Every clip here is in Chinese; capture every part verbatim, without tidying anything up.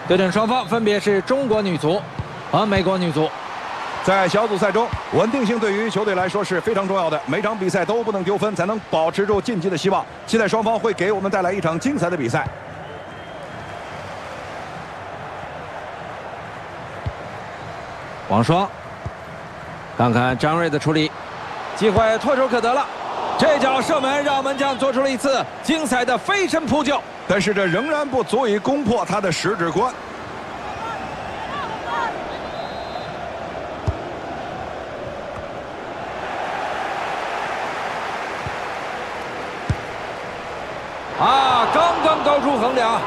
对阵双方分别是中国女足和美国女足。 在小组赛中，稳定性对于球队来说是非常重要的，每场比赛都不能丢分，才能保持住晋级的希望。期待双方会给我们带来一场精彩的比赛。 王霜，看看张睿的处理，机会唾手可得了。这脚射门让门将做出了一次精彩的飞身扑救， 但是这仍然不足以攻破他的十指关。 啊，刚刚高出横梁。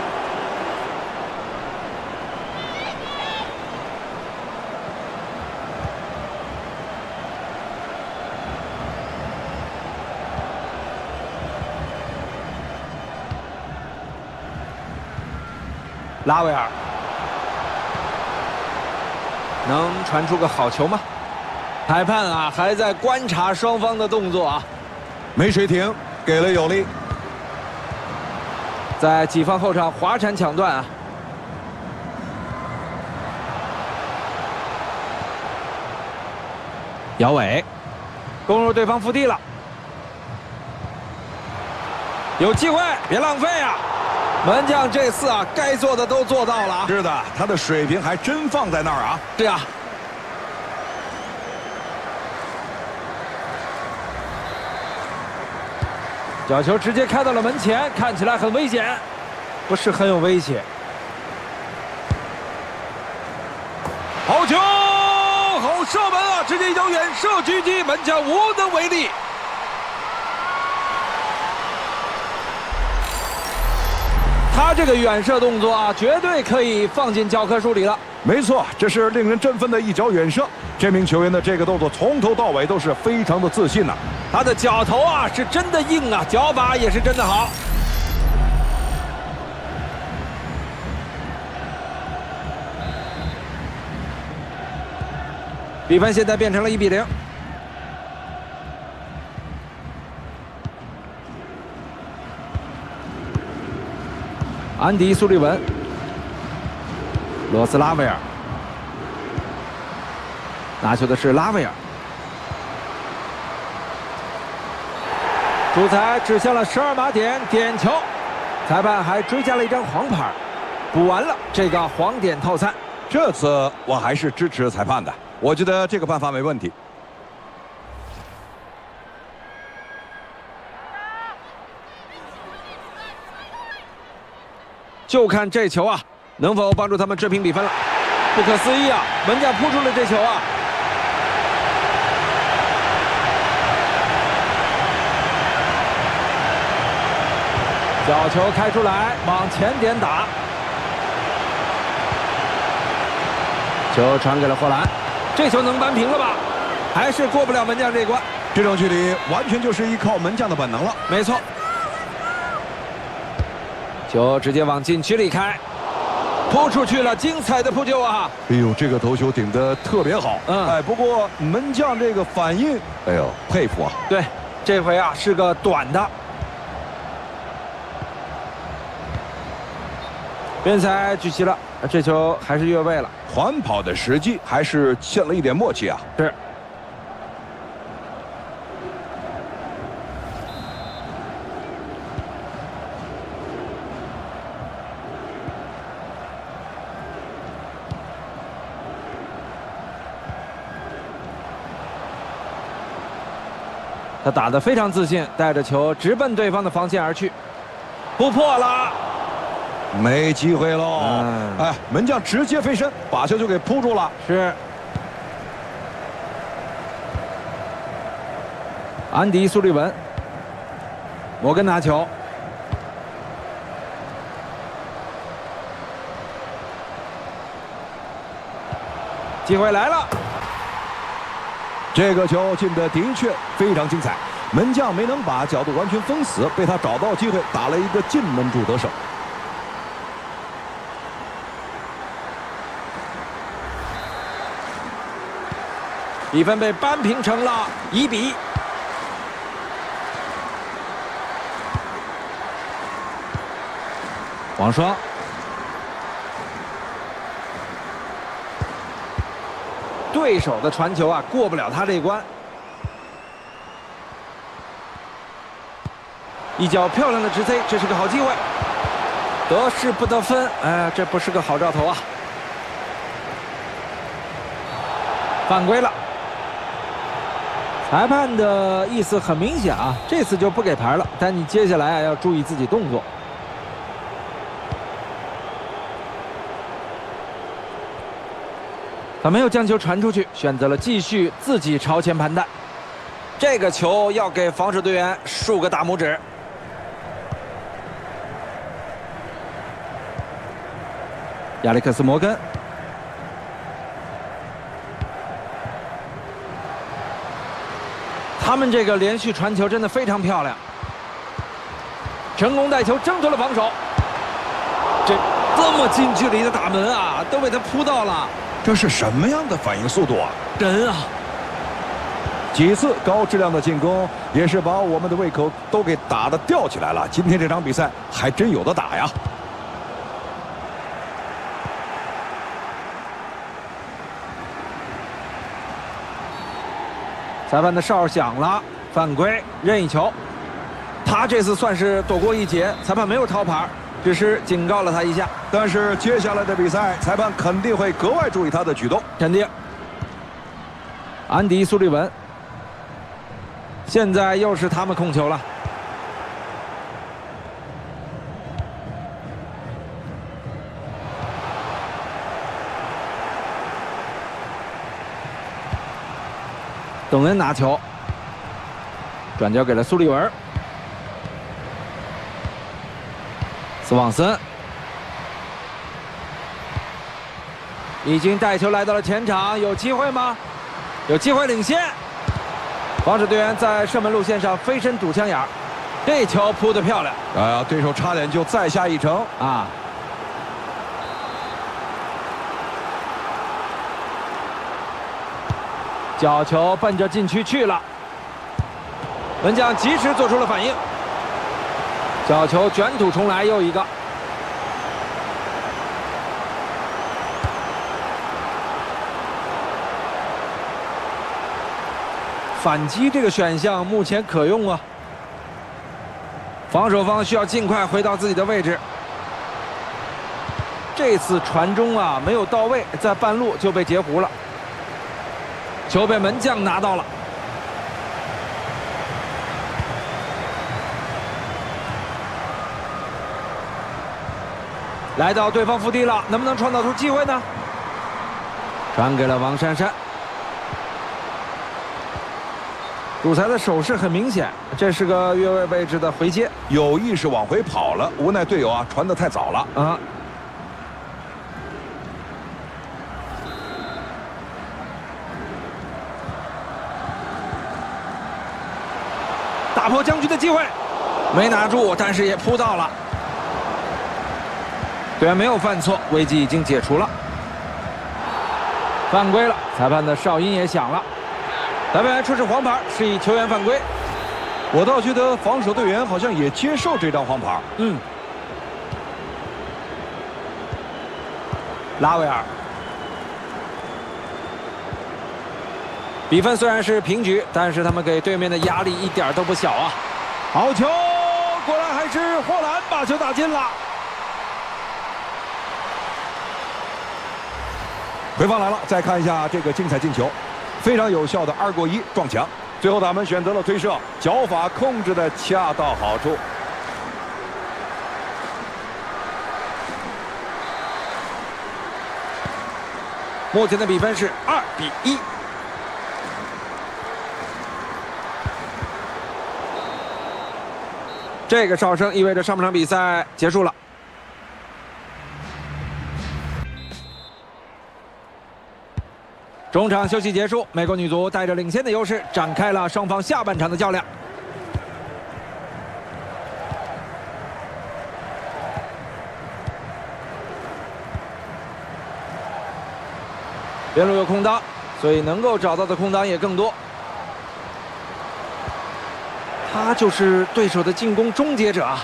拉维尔能传出个好球吗？裁判啊，还在观察双方的动作啊。 没水停，给了有力。 在己方后场滑铲抢断啊！姚伟攻入对方腹地了，有机会，别浪费啊！门将这次啊，该做的都做到了啊！ 是的，他的水平还真放在那儿啊！ 是啊。角球直接开到了门前，看起来很危险，不是很有威胁。好球，好射门啊！直接一脚远射狙击，门将无能为力。他这个远射动作啊，绝对可以放进教科书里了。 没错，这是令人振奋的一脚远射。这名球员的这个动作从头到尾都是非常的自信呐、啊。 他的脚头啊是真的硬啊，脚法也是真的好。比分现在变成了一比零。安迪·苏利文、罗斯拉维尔，拿球的是拉维尔。主裁指向了十二码点，点球。裁判还追加了一张黄牌，补完了这个黄点套餐。 这次我还是支持裁判的，我觉得这个办法没问题。 就看这球啊，能否帮助他们追平比分了？不可思议啊！门将扑出了这球啊！角球开出来，往前点打，球传给了霍兰，这球能扳平了吧？还是过不了门将这一关。 这种距离完全就是依靠门将的本能了。 没错。球直接往禁区里开，扑出去了，精彩的扑救啊！ 哎呦，这个头球顶得特别好。嗯，哎，不过门将这个反应，哎呦，佩服啊！ 对，这回啊是个短的。边裁举旗了，这球还是越位了。 缓跑的时机还是欠了一点默契啊。 是。他打得非常自信，带着球直奔对方的防线而去，突破了， 没机会喽！嗯、哎，门将直接飞身，把球就给扑住了。 是。安迪·苏利文，摩根拿球，机会来了。 这个球进的的确非常精彩，门将没能把角度完全封死，被他找到机会打了一个近门柱得手。 比分被扳平成了一比一。王霜， 对手的传球啊过不了他这一关。一脚漂亮的直塞，这是个好机会。得势不得分，哎，这不是个好兆头啊！犯规了。裁判的意思很明显啊，这次就不给牌了，但你接下来啊要注意自己动作。他没有将球传出去，选择了继续自己朝前盘带。这个球要给防守队员竖个大拇指。亚历克斯·摩根，他们这个连续传球真的非常漂亮，成功带球挣脱了防守。这这么近距离的打门啊，都被他扑到了。 这是什么样的反应速度啊！ 人啊！ 几次高质量的进攻，也是把我们的胃口都给打得吊起来了。今天这场比赛还真有的打呀！ 裁判的哨响了，犯规，任意球。他这次算是躲过一劫，裁判没有掏牌，只是警告了他一下。 但是接下来的比赛，裁判肯定会格外注意他的举动。 肯定。安迪·苏利文，现在又是他们控球了。邓恩拿球，转交给了苏利文。斯旺森已经带球来到了前场，有机会吗？有机会领先。防守队员在射门路线上飞身堵枪眼，这球扑得漂亮。 哎呀，对手差点就再下一城啊！角球奔着禁区去了，门将及时做出了反应，角球卷土重来，又一个。反击这个选项目前可用啊，防守方需要尽快回到自己的位置。这次传中啊没有到位，在半路就被截胡了。球被门将拿到了，来到对方腹地了，能不能创造出机会呢？传给了王珊珊。主裁的手势很明显，这是个越位位置的回接， 有意识往回跑了，无奈队友啊传得太早了啊。打破僵局的机会，没拿住，但是也扑到了。队员没有犯错，危机已经解除了。犯规了，裁判的哨音也响了。裁判员出示黄牌，示意球员犯规。 我倒觉得防守队员好像也接受这张黄牌。 嗯。拉维尔。比分虽然是平局，但是他们给对面的压力一点都不小啊！好球，果然还是霍兰把球打进了。 回放来了，再看一下这个精彩进球，非常有效的二过一撞墙。最后他们选择了推射，脚法控制的恰到好处。 目前的比分是二比一。这个哨声意味着上半场比赛结束了。中场休息结束，美国女足带着领先的优势展开了双方下半场的较量。边路有空当，所以能够找到的空当也更多。他就是对手的进攻终结者啊！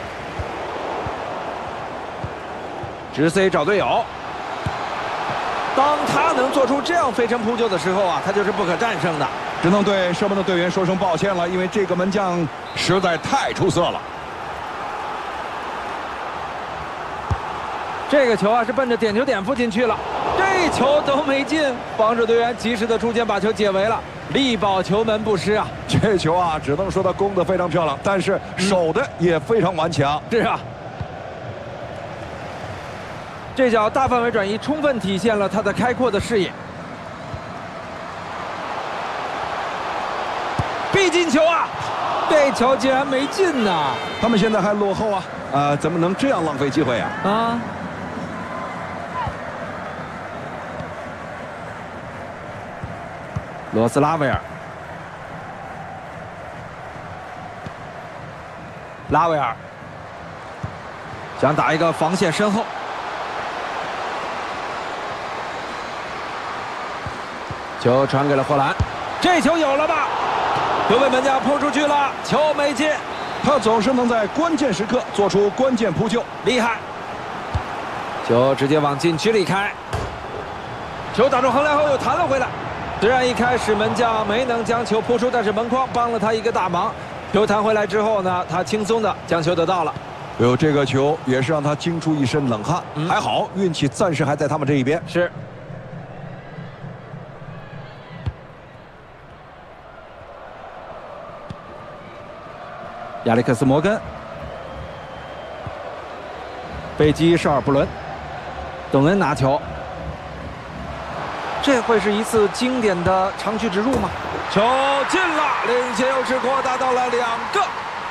直塞找队友， 当他能做出这样飞身扑救的时候啊，他就是不可战胜的。 只能对射门的队员说声抱歉了，因为这个门将实在太出色了。 这个球啊是奔着点球点附近去了，这球都没进，防守队员及时的出现把球解围了，力保球门不失啊。 这球啊，只能说他攻得非常漂亮，但是守的也非常顽强。 是啊。这脚大范围转移充分体现了他的开阔的视野。必进球啊！这球竟然没进呐！ 他们现在还落后啊，啊，怎么能这样浪费机会啊？ 啊！罗斯拉维尔，拉维尔想打一个防线身后。球传给了霍兰，这球有了吧？又被门将扑出去了，球没进。 他总是能在关键时刻做出关键扑救， 厉害！球直接往禁区里开，球打中横梁后又弹了回来。虽然一开始门将没能将球扑出，但是门框帮了他一个大忙。球弹回来之后呢，他轻松的将球得到了。 有这个球也是让他惊出一身冷汗， 嗯、 还好运气暂时还在他们这一边。 是。亚历克斯·摩根，贝基·绍尔布伦，邓恩拿球，这会是一次经典的长驱直入吗？球进了，领先优势扩大到了两个。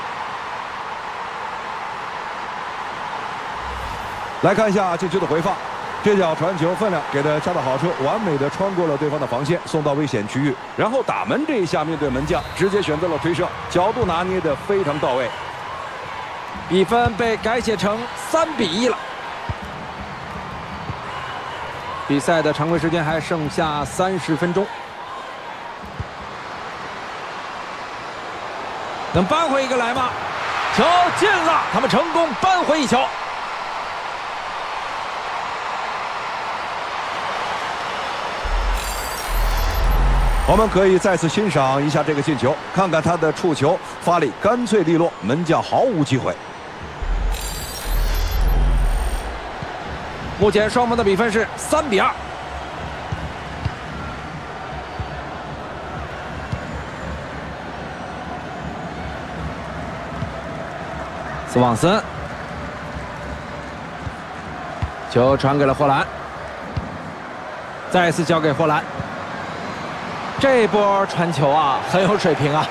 来看一下禁区的回放，这脚传球分量给的恰到好处，完美的穿过了对方的防线，送到危险区域。然后打门这一下，面对门将，直接选择了推射，角度拿捏的非常到位。 比分被改写成三比一了。比赛的常规时间还剩下三十分钟，能扳回一个来吗？球进了，他们成功扳回一球。 我们可以再次欣赏一下这个进球，看看他的触球发力干脆利落，门将毫无机会。 目前双方的比分是三比二。斯旺森，球传给了霍兰，再次交给霍兰。这波传球啊，很有水平啊！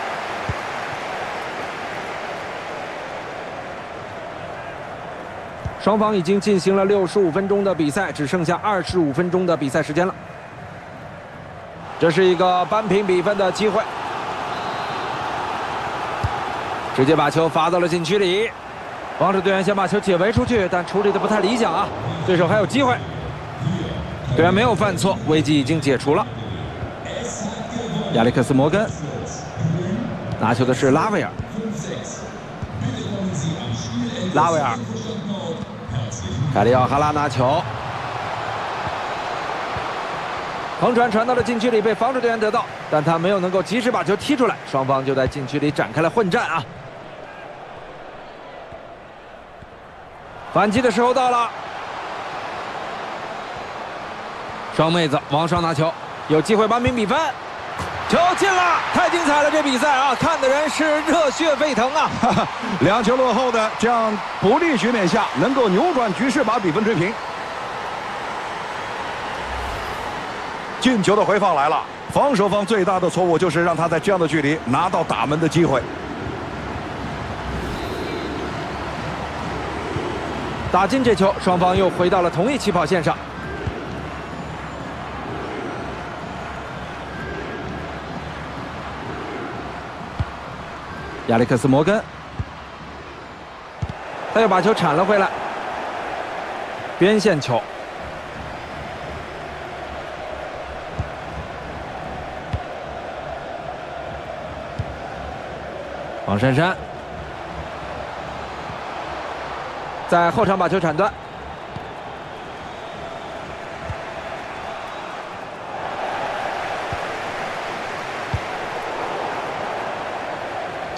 双方已经进行了六十五分钟的比赛，只剩下二十五分钟的比赛时间了。这是一个扳平比分的机会，直接把球罚到了禁区里。防守队员想把球解围出去，但处理的不太理想啊。对手还有机会，队员没有犯错，危机已经解除了。亚历克斯·摩根拿球的是拉维尔，拉维尔，凯利奥哈拉拿球，横传传到了禁区里，被防守队员得到，但他没有能够及时把球踢出来，双方就在禁区里展开了混战啊！反击的时候到了，双妹子王双拿球，有机会扳平比分。球进了，太精彩了！这比赛啊，看的人是热血沸腾啊！ 两球落后的这样不利局面下，能够扭转局势，把比分追平。进球的回放来了，防守方最大的错误就是让他在这样的距离拿到打门的机会。 打进这球，双方又回到了同一起跑线上。亚历克斯·摩根，他又把球铲了回来，边线球，王珊珊在后场把球铲断，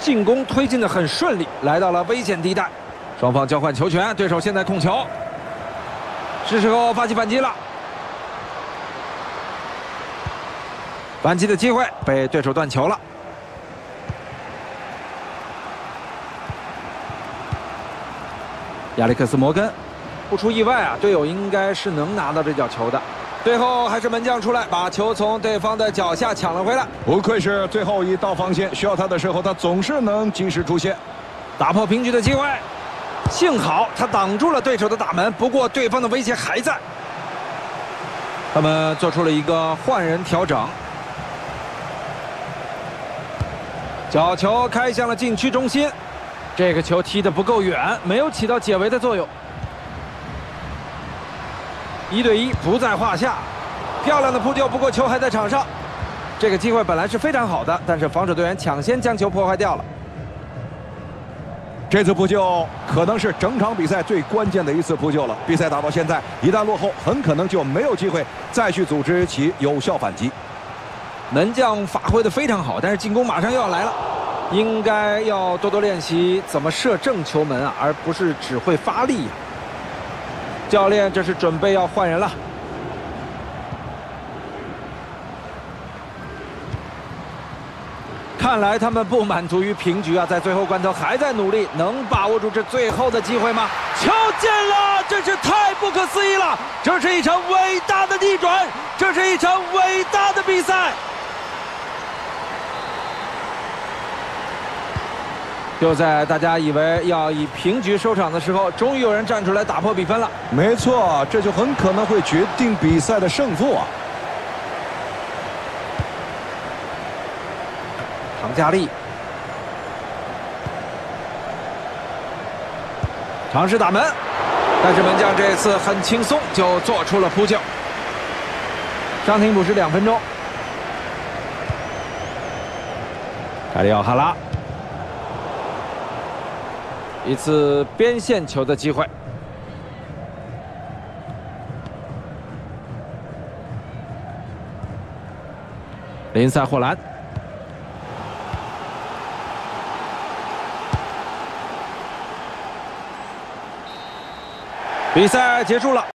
进攻推进的很顺利，来到了危险地带。双方交换球权，对手现在控球，是时候发起反击了。反击的机会被对手断球了。亚历克斯·摩根，不出意外啊，队友应该是能拿到这脚球的。最后还是门将出来，把球从对方的脚下抢了回来。 不愧是最后一道防线，需要他的时候，他总是能及时出现， 打破平局的机会。幸好他挡住了对手的大门，不过对方的威胁还在。他们做出了一个换人调整，角球开向了禁区中心。这个球踢得不够远，没有起到解围的作用。一对一不在话下，漂亮的扑救，不过球还在场上。这个机会本来是非常好的，但是防守队员抢先将球破坏掉了。 这次扑救可能是整场比赛最关键的一次扑救了。比赛打到现在，一旦落后，很可能就没有机会再去组织起有效反击。 门将发挥的非常好，但是进攻马上又要来了。应该要多多练习怎么射正球门啊，而不是只会发力啊。教练这是准备要换人了。看来他们不满足于平局啊，在最后关头还在努力，能把握住这最后的机会吗？球进了，真是太不可思议了！这是一场伟大的逆转，这是一场伟大的比赛。就在大家以为要以平局收场的时候，终于有人站出来打破比分了。 没错，这就很可能会决定比赛的胜负啊！ 唐加利尝试打门，但是门将这次很轻松就做出了扑救。伤停补时两分钟。凯里奥哈拉。一次边线球的机会，林赛·霍兰，比赛结束了。